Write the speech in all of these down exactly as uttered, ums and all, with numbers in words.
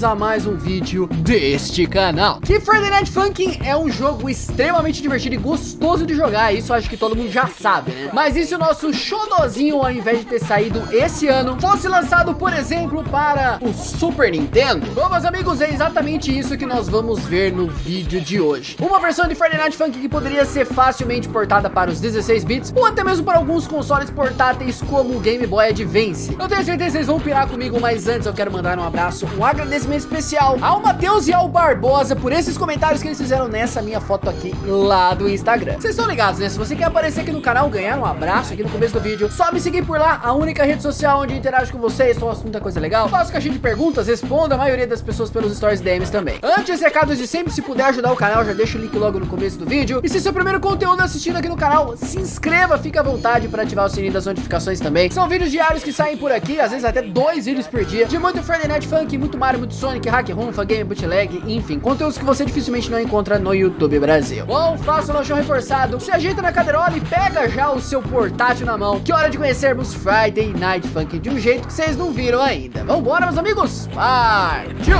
bem-vindos a mais um vídeo deste canal. Que Friday Night Funkin' é um jogo extremamente divertido e gostoso de jogar, isso acho que todo mundo já sabe, né? Mas e se o nosso xodozinho, ao invés de ter saído esse ano, fosse lançado, por exemplo, para o Super Nintendo? Bom, meus amigos, é exatamente isso que nós vamos ver no vídeo de hoje. Uma versão de Friday Night Funkin' que poderia ser facilmente portada para os dezesseis bits, ou até mesmo para alguns consoles portáteis como o Game Boy Advance. Eu tenho certeza que vocês vão pirar comigo, mas antes eu quero mandar um abraço, um agradecimento especial ao Matheus e ao Barbosa por esses comentários que eles fizeram nessa minha foto aqui lá do Instagram. Vocês estão ligados, né? Se você quer aparecer aqui no canal, ganhar um abraço aqui no começo do vídeo, só me seguir por lá, a única rede social onde eu interajo com vocês, posto muita coisa legal, faço caixinha de perguntas, respondo a maioria das pessoas pelos stories D Ms também. Antes, recados de sempre, se puder ajudar o canal, já deixa o link logo no começo do vídeo. E se seu primeiro conteúdo assistindo aqui no canal, se inscreva, fica à vontade para ativar o sininho das notificações também. São vídeos diários que saem por aqui, às vezes até dois vídeos por dia, de muito Friday Night Funkin', muito Mario, muito Sonic, Hack Room, Game Bootleg, enfim, conteúdos que você dificilmente não encontra no YouTube Brasil. Bom, faça o lanchão reforçado, se ajeita na cadeirola e pega já o seu portátil na mão, que hora de conhecermos Friday Night Funkin' de um jeito que vocês não viram ainda. Vambora, meus amigos? Partiu!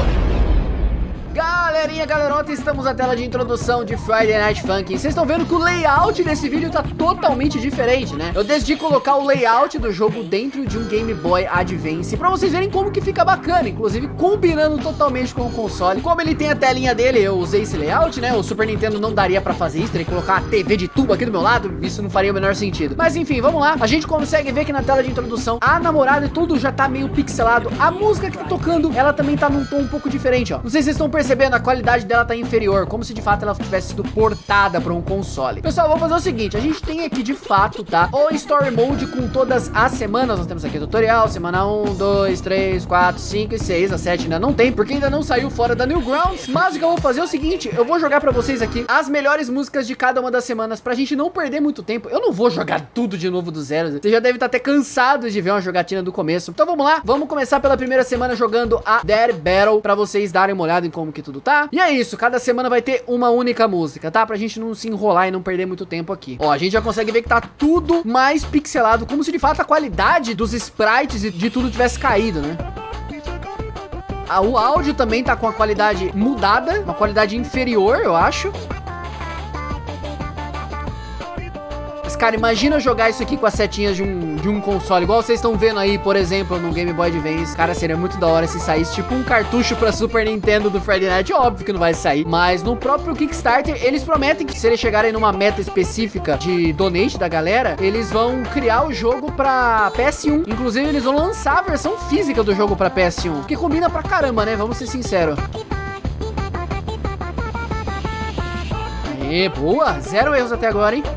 Galerinha, galerota, estamos na tela de introdução de Friday Night Funkin'. Vocês estão vendo que o layout desse vídeo tá totalmente diferente, né? Eu decidi colocar o layout do jogo dentro de um Game Boy Advance pra vocês verem como que fica bacana, inclusive combinando totalmente com o console. Como ele tem a telinha dele, eu usei esse layout, né? O Super Nintendo não daria pra fazer isso, teria que colocar a T V de tubo aqui do meu lado, isso não faria o menor sentido. Mas enfim, vamos lá. A gente consegue ver que na tela de introdução a namorada e tudo já tá meio pixelado. A música que tá tocando, ela também tá num tom um pouco diferente, ó. Não sei se vocês estão percebendo, a qualidade dela tá inferior, como se de fato ela tivesse sido portada para um console. Pessoal, vamos fazer o seguinte, a gente tem aqui de fato, tá, o Story Mode com todas as semanas. Nós temos aqui o tutorial, semana um, dois, três, quatro, cinco e seis, a sete ainda não tem, porque ainda não saiu fora da Newgrounds. Mas o que eu vou fazer é o seguinte, eu vou jogar pra vocês aqui as melhores músicas de cada uma das semanas, pra gente não perder muito tempo. Eu não vou jogar tudo de novo do zero, você já deve estar até cansado de ver uma jogatina do começo. Então vamos lá, vamos começar pela primeira semana jogando a Dead Battle, pra vocês darem uma olhada em como que tudo tá. E é isso, cada semana vai ter uma única música, tá? Pra gente não se enrolar e não perder muito tempo aqui. Ó, a gente já consegue ver que tá tudo mais pixelado, como se de fato a qualidade dos sprites e de tudo tivesse caído, né? Ah, o áudio também tá com a qualidade mudada, uma qualidade inferior, eu acho. Cara, imagina jogar isso aqui com as setinhas de um, de um console, igual vocês estão vendo aí, por exemplo, no Game Boy Advance. Cara, seria muito da hora se saísse tipo um cartucho pra Super Nintendo do Friday Night. Óbvio que não vai sair, mas no próprio Kickstarter, eles prometem que se eles chegarem numa meta específica de donate da galera, eles vão criar o jogo pra P S um. Inclusive, eles vão lançar a versão física do jogo pra P S um, que combina pra caramba, né? Vamos ser sinceros. Aê, boa! Zero erros até agora, hein?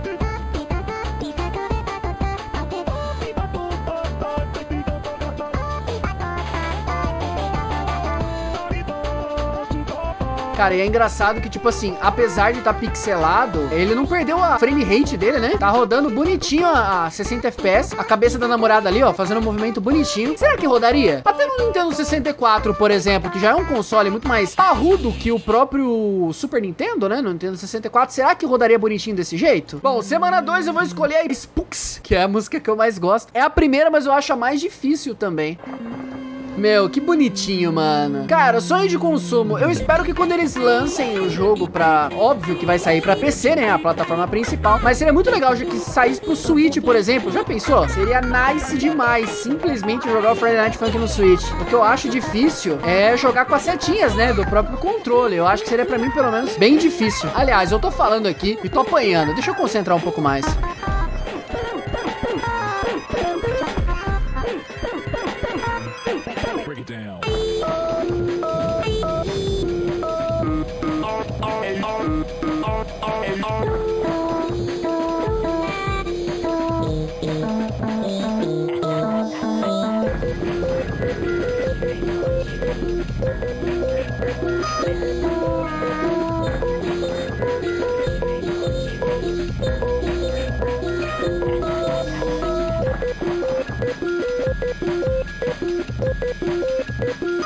Cara, e é engraçado que, tipo assim, apesar de estar tá pixelado, ele não perdeu a frame rate dele, né? Tá rodando bonitinho a, a sessenta F P S. A cabeça da namorada ali, ó, fazendo um movimento bonitinho. Será que rodaria? Até no Nintendo sessenta e quatro, por exemplo, que já é um console muito mais parrudo que o próprio Super Nintendo, né? No Nintendo sessenta e quatro, será que rodaria bonitinho desse jeito? Bom, semana dois eu vou escolher a Spooks, que é a música que eu mais gosto. É a primeira, mas eu acho a mais difícil também. Meu, que bonitinho, mano. Cara, sonho de consumo. Eu espero que quando eles lancem o jogo pra... Óbvio que vai sair pra P C, né? A plataforma principal. Mas seria muito legal que saísse pro Switch, por exemplo. Já pensou? Seria nice demais simplesmente jogar o Friday Night Funkin' no Switch. O que eu acho difícil é jogar com as setinhas, né? Do próprio controle. Eu acho que seria pra mim, pelo menos, bem difícil. Aliás, eu tô falando aqui e tô apanhando. Deixa eu concentrar um pouco mais.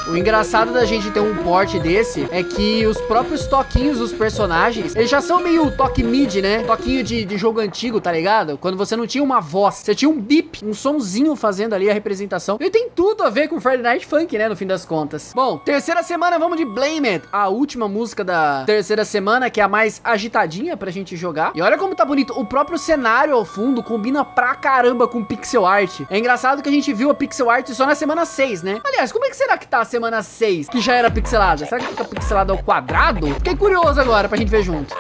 O engraçado da gente ter um port desse é que os próprios toquinhos dos personagens, eles já são meio toque mid, né? Toquinho de, de jogo antigo, tá ligado? Quando você não tinha uma voz, você tinha um bip, um sonzinho fazendo ali a representação. E tem tudo a ver com Friday Night Funk, né? No fim das contas. Bom, terceira semana, vamos de Blame It, a última música da terceira semana, que é a mais agitadinha pra gente jogar. E olha como tá bonito. O próprio cenário ao fundo combina pra caramba com pixel art. É engraçado que a gente viu a pixel art só na semana seis, né? Aliás, como é que será que tá a semana seis, que já era pixelada? Será que fica pixelada ao quadrado? Fiquei curioso agora pra gente ver junto.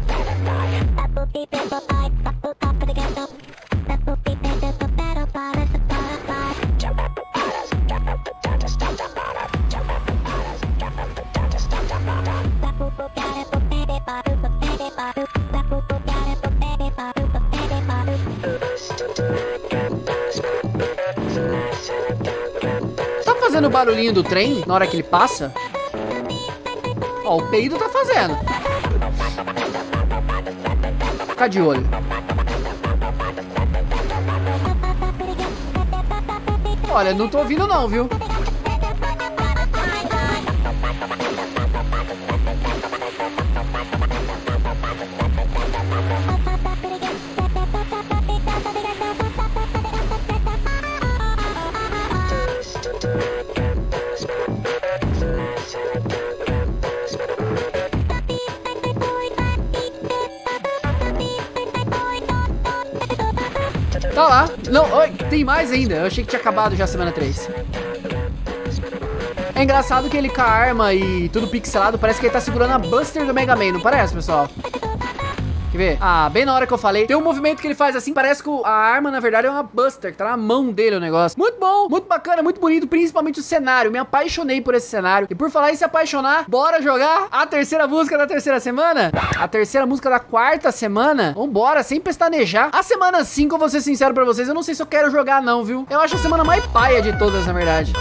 Tá fazendo o barulhinho do trem na hora que ele passa? Ó, o peido tá fazendo. Fica de olho. Olha, não tô ouvindo não, viu? Tá lá. Não, oi, tem mais ainda. Eu achei que tinha acabado já a semana três. É engraçado que ele com a arma e tudo pixelado, parece que ele tá segurando a Buster do Mega Man, não parece, pessoal? Quer ver? Ah, bem na hora que eu falei. Tem um movimento que ele faz assim, parece que a arma, na verdade, é uma Buster, que tá na mão dele o negócio. Muito bom, muito bacana, muito bonito, principalmente o cenário. Me apaixonei por esse cenário. E por falar em se apaixonar, bora jogar a terceira música da terceira semana? A terceira música da quarta semana? Vambora, sem pestanejar. A semana cinco, eu vou ser sincero pra vocês, eu não sei se eu quero jogar não, viu? Eu acho a semana mais paia de todas, na verdade.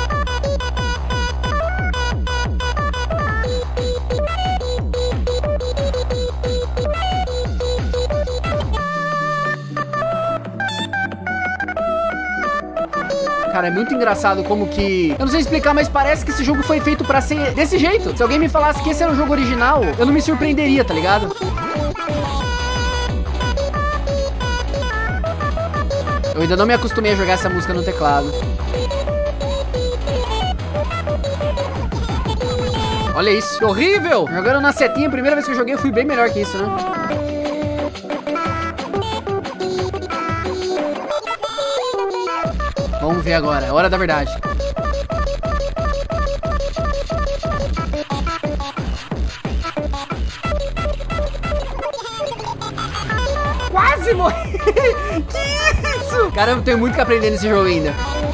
Cara, é muito engraçado como que... Eu não sei explicar, mas parece que esse jogo foi feito pra ser desse jeito. Se alguém me falasse que esse era um jogo original, eu não me surpreenderia, tá ligado? Eu ainda não me acostumei a jogar essa música no teclado. Olha isso, que horrível! Jogando na setinha, a primeira vez que eu joguei, eu fui bem melhor que isso, né? Vamos ver agora, é hora da verdade. Quase morri! Que isso? Caramba, tenho muito que aprender nesse jogo ainda.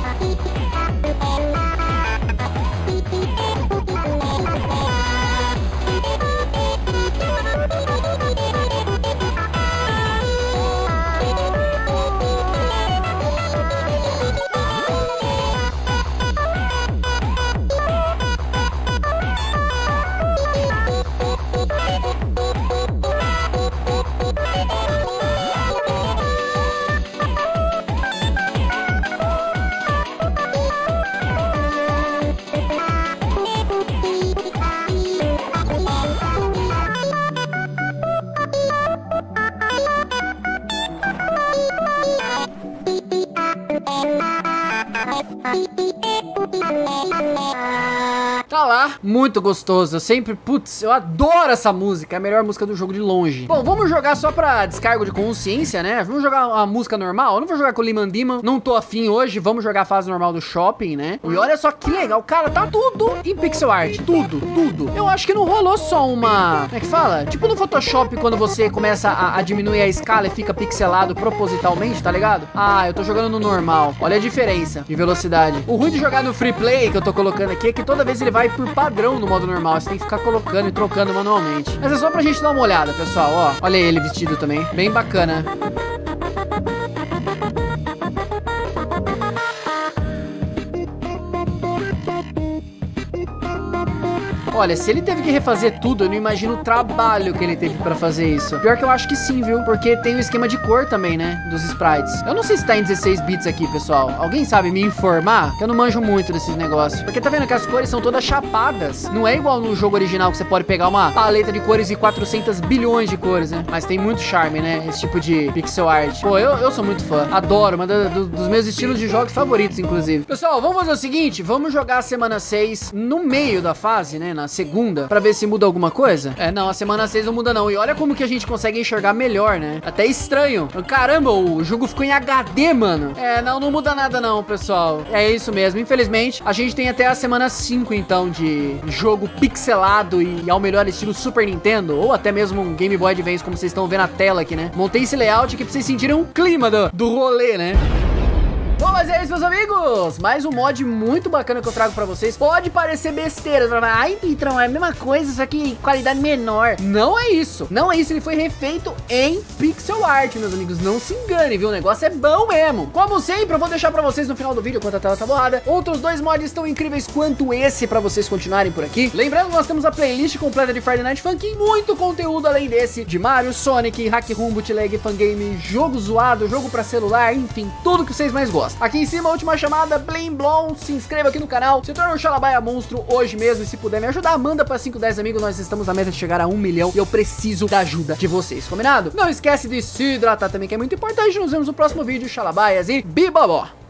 Tá lá, muito gostoso. Eu sempre, putz, eu adoro essa música. É a melhor música do jogo de longe. Bom, vamos jogar só pra descargo de consciência, né? Vamos jogar uma música normal. Eu não vou jogar com o Liman Demon. Não tô afim hoje. Vamos jogar a fase normal do shopping, né? E olha só que legal. Cara, tá tudo em pixel art. Tudo, tudo. Eu acho que não rolou só uma... Como é que fala? Tipo no Photoshop, quando você começa a, a diminuir a escala e fica pixelado propositalmente, tá ligado? Ah, eu tô jogando no normal. Olha a diferença de velocidade. O ruim de jogar no free play, que eu tô colocando aqui, é que toda vez ele vai por padrão no modo normal. Você tem que ficar colocando e trocando manualmente. Mas é só pra gente dar uma olhada, pessoal, ó. Olha ele vestido também. Bem bacana. Olha, se ele teve que refazer tudo, eu não imagino o trabalho que ele teve pra fazer isso. Pior que eu acho que sim, viu? Porque tem o esquema de cor também, né? Dos sprites. Eu não sei se tá em dezesseis bits aqui, pessoal. Alguém sabe me informar? Que eu não manjo muito desses negócios. Porque tá vendo que as cores são todas chapadas. Não é igual no jogo original que você pode pegar uma paleta de cores e quatrocentos bilhões de cores, né? Mas tem muito charme, né? Esse tipo de pixel art. Pô, eu, eu sou muito fã. Adoro. Uma da, do, dos meus estilos de jogos favoritos, inclusive. Pessoal, vamos fazer o seguinte. Vamos jogar a semana seis no meio da fase, né? Na segunda. Pra ver se muda alguma coisa. É, não. A semana seis não muda, não. E olha como que a gente consegue enxergar melhor, né? Até estranho. Caramba, o jogo ficou em H D, mano. É, não, não muda nada, não, pessoal. É isso mesmo. Infelizmente, a gente tem até a semana cinco, então, de jogo pixelado e ao melhor estilo Super Nintendo. Ou até mesmo um Game Boy Advance, como vocês estão vendo na tela aqui, né? Montei esse layout aqui pra vocês sentirem o clima do, do rolê, né? Bom, mas é isso, meus amigos. Mais um mod muito bacana que eu trago pra vocês. Pode parecer besteira. Ai, Pitrão, é a mesma coisa, só que em qualidade menor. Não é isso. Não é isso. Ele foi refeito em pixel art, meus amigos. Não se enganem, viu? O negócio é bom mesmo. Como sempre, eu vou deixar pra vocês no final do vídeo, enquanto a tela tá borrada, outros dois mods tão incríveis quanto esse pra vocês continuarem por aqui. Lembrando que nós temos a playlist completa de Friday Night Funkin' e muito conteúdo além desse. De Mario, Sonic, Hack Room, Bootleg, Fangame, jogo zoado, jogo pra celular, enfim, tudo que vocês mais gostam. Aqui em cima, a última chamada, Blim Blom. Se inscreva aqui no canal, se torna um Xalabaia monstro hoje mesmo. E se puder me ajudar, manda pra cinco, dez amigos. Nós estamos na meta de chegar a um milhão e eu preciso da ajuda de vocês, combinado? Não esquece de se hidratar também, que é muito importante. Nos vemos no próximo vídeo, Xalabaias e Bibobó!